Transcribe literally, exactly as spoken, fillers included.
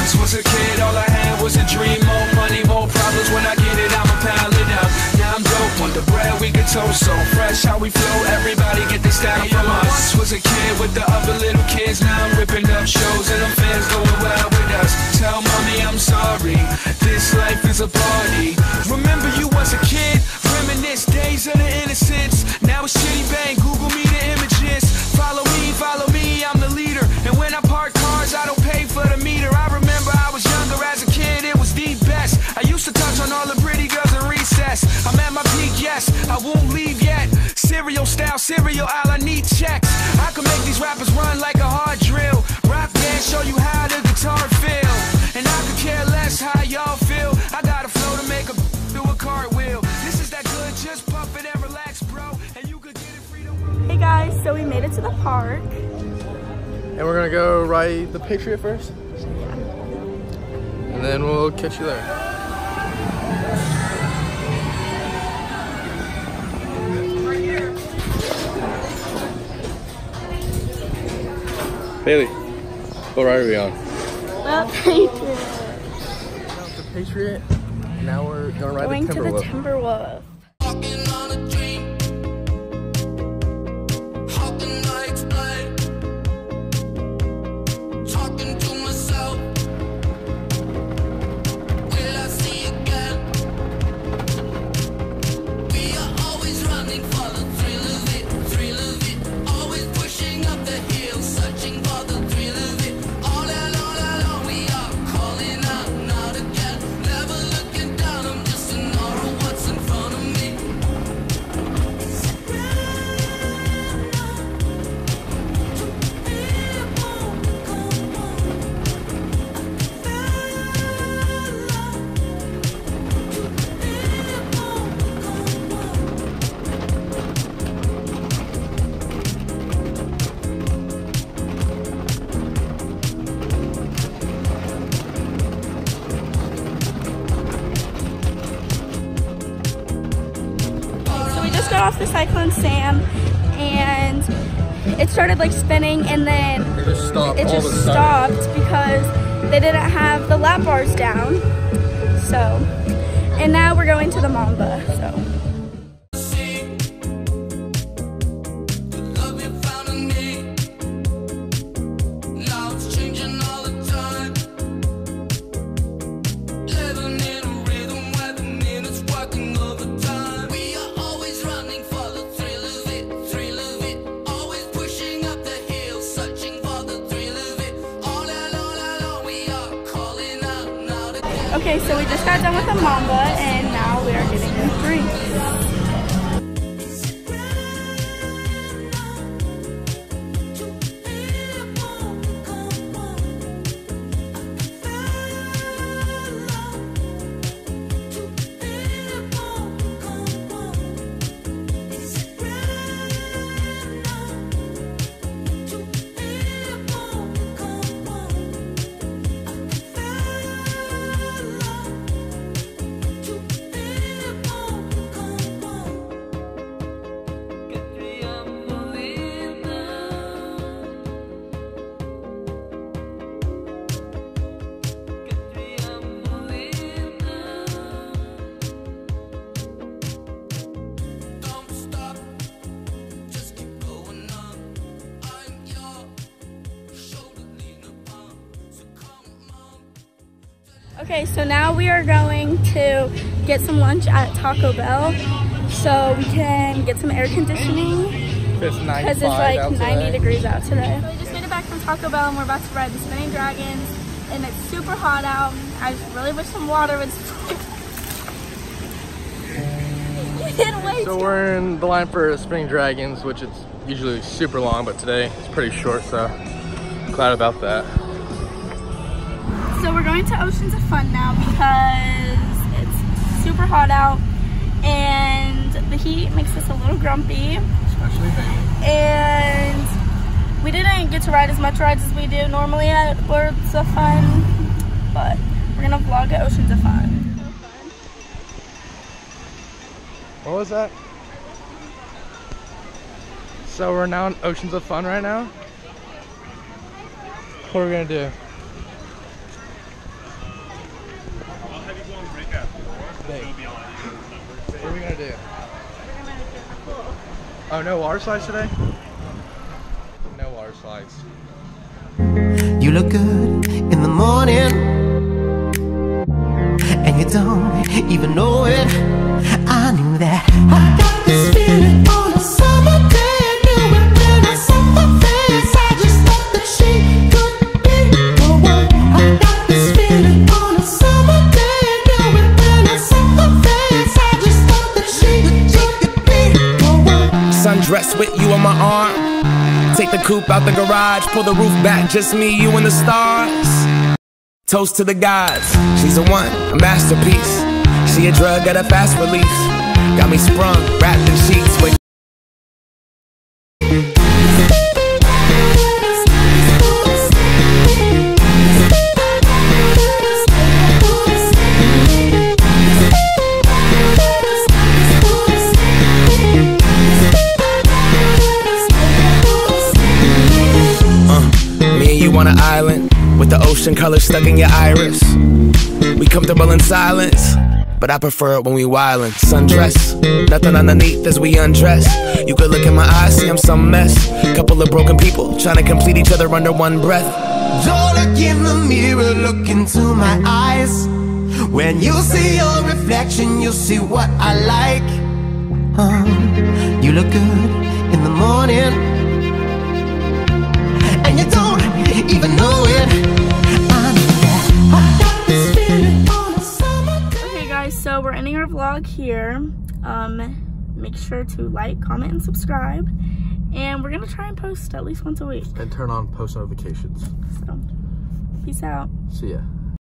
once was a kid, all I had was a dream. More money, more problems, when I get it, I'ma pile it up. Now I'm dope on the bread, we can toast so fresh. How we flow, everybody get this style from us. Once was a kid with the other little kids. Now I'm ripping up shows and them fans going wild with us. Tell mommy I'm sorry, this life is a party. Remember you was a kid, reminisce days of the innocence. Now it's Chitty Bang, Google me the images. Follow me, follow me, I'm the leader. And when I park cars, I don't pay for the meter. I remember I was younger as a kid, it was the best. I used to touch on all the pretty girls in recess. I'm at my peak, yes, I won't leave yet. Cereal style, cereal aisle, I need checks. I can make these rappers run like a hard drill. Rock band, show you how the guitar feel. And I could care less how y'all feel. I got a flow to make a do a cartwheel. This is that good, just pump it and relax, bro. And you could get it free to Hey guys, so we made it to the park. And we're gonna go ride the Patriot first? Yeah. And then we'll catch you there. Bailey, what ride are we on? The Patriot. The Patriot. Now we're gonna ride Going the to the Timberwolf. Timberwolf. Got off the Cyclone Sam and it started like spinning, and then It just stopped. it all just of a sudden. stopped because they didn't have the lap bars down. So, and now we're going to the Mamba. So. Okay, so we just got done with the Mamba, and now we are getting a drink. Okay, so now we are going to get some lunch at Taco Bell so we can get some air conditioning It's because it's like out ninety today. degrees out today. So we just made it back from Taco Bell and we're about to ride the Spinning Dragons, and it's super hot out. I just really wish some water was way So too we're in the line for Spinning Dragons, which is usually super long, but today it's pretty short, so I'm glad about that. So we're going to Oceans of Fun now because it's super hot out and the heat makes us a little grumpy. Especially me. And we didn't get to ride as much rides as we do normally at Worlds of Fun, but we're gonna vlog at Oceans of Fun. What was that? So we're now in Oceans of Fun right now. What are we gonna do? big. What are we gonna do? Oh, no water slides today? No water slides. You look good in the morning, and you don't even know it. I knew that. I got this feeling on a summer day. I knew it when I saw her face. I just thought that she could be the one. I got this feeling on a summer day. I knew it when I saw her face. I just thought that she could be the one. Sundress with you on my arm. Take the coupe out the garage, pull the roof back, just me, you and the stars. Toast to the gods, she's a one, a masterpiece. She a drug at a fast release. Got me sprung, wrapped in sheets with on an island with the ocean color stuck in your iris. We comfortable in silence, but I prefer it when we wildin'. Sundress, nothing underneath as we undress. You could look in my eyes, see I'm some mess. Couple of broken people trying to complete each other under one breath. Don't look in the mirror, look into my eyes. When you see your reflection, you'll see what I like. uh, You look good in the morning, and you don't even know it. Okay guys, so we're ending our vlog here. Um, make sure to like, comment, and subscribe. And we're gonna try and post at least once a week. And turn on post notifications. So, peace out. See ya.